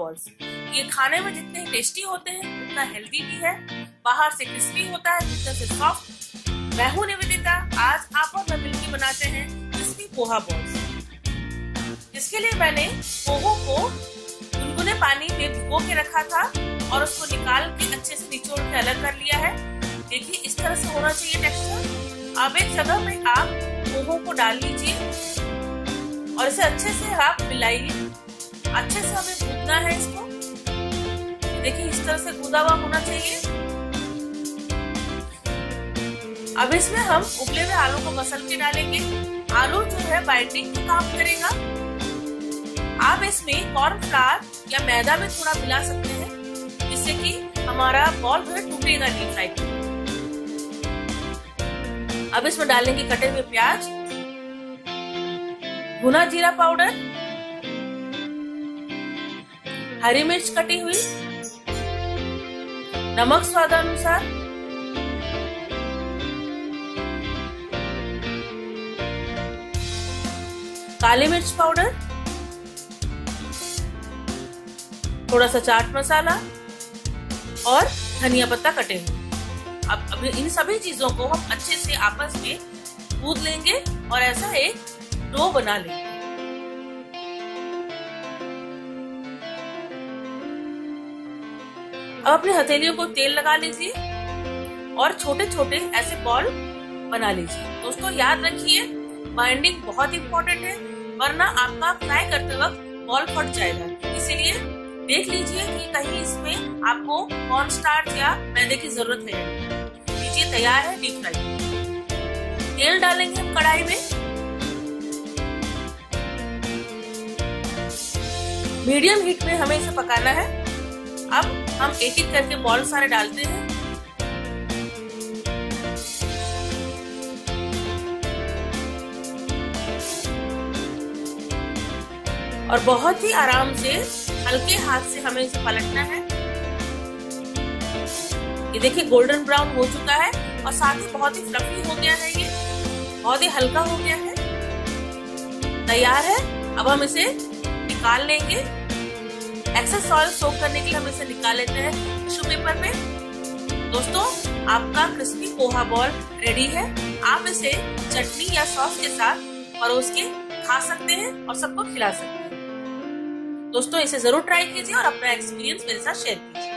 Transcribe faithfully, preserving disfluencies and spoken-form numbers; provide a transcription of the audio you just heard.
Balls. ये खाने में जितने टेस्टी होते हैं उतना हेल्दी भी है, बाहर से क्रिस्पी होता है, भीतर से सॉफ्ट। मैं हूं निवेदिता, आज आप और मैं मिलकर बनाते हैं क्रिस्पी पोहा बॉल्स। इसके लिए मैंने पोहो को गुनगुने पानी में भिगो के रखा था और उसको निकाल के अच्छे से निचोड़ के अलग कर लिया है। देखिए इस तरह से होना चाहिए टेक्सचर। अब एक जगह में आप पोहो को डाल लीजिए और इसे अच्छे से आप मिलाइए। अच्छे से हमें गूंदना है इसको। देखिए इस तरह से गूंदा हुआ होना चाहिए। अब इसमें हम उबले हुए आलू को मसल के डालेंगे। आलू जो है बाइंडिंग का काम करेगा। आप इसमें कॉर्नफ्लावर या मैदा में थोड़ा मिला सकते हैं जिससे कि हमारा बॉल जो है टूटेगा नहीं फ्राई करने। अब इसमें डालेंगे कटे हुए प्याज, भुना जीरा पाउडर, हरी मिर्च कटी हुई, नमक स्वादानुसार, काली मिर्च पाउडर, थोड़ा सा चाट मसाला और धनिया पत्ता कटे हुए। अब अब इन सभी चीजों को हम अच्छे से आपस में गूंद लेंगे और ऐसा एक डो बना लेंगे। अब अपनी हथेलियों को तेल लगा लीजिए और छोटे छोटे ऐसे बॉल बना लीजिए। दोस्तों याद रखिए बाइंडिंग बहुत इंपॉर्टेंट है, वरना आपका फ्राई करते वक्त बॉल फट जाएगा। इसीलिए देख लीजिए कि कहीं इसमें आपको कॉर्न स्टार्च या मैदे की जरूरत है। लीजिए तैयार है डीप फ्राई। तेल डालेंगे हम कढ़ाई में। मीडियम हीट में हमें इसे पकाना है। अब हम एक एक करके बॉल सारे डालते हैं। और बहुत ही आराम से हल्के हाथ से हमें इसे पलटना है। ये देखिए गोल्डन ब्राउन हो चुका है और साथ ही बहुत ही फ्लफी हो गया है, ये बहुत ही हल्का हो गया है, तैयार है। अब हम इसे निकाल लेंगे। एक्सेस ऑयल सोक करने के लिए हम इसे निकाल लेते हैं टिश्यू पेपर में। दोस्तों आपका क्रिस्पी पोहा बॉल रेडी है। आप इसे चटनी या सॉस के साथ परोस के खा सकते हैं और सबको खिला सकते हैं। दोस्तों इसे जरूर ट्राई कीजिए और अपना एक्सपीरियंस मेरे साथ शेयर कीजिए।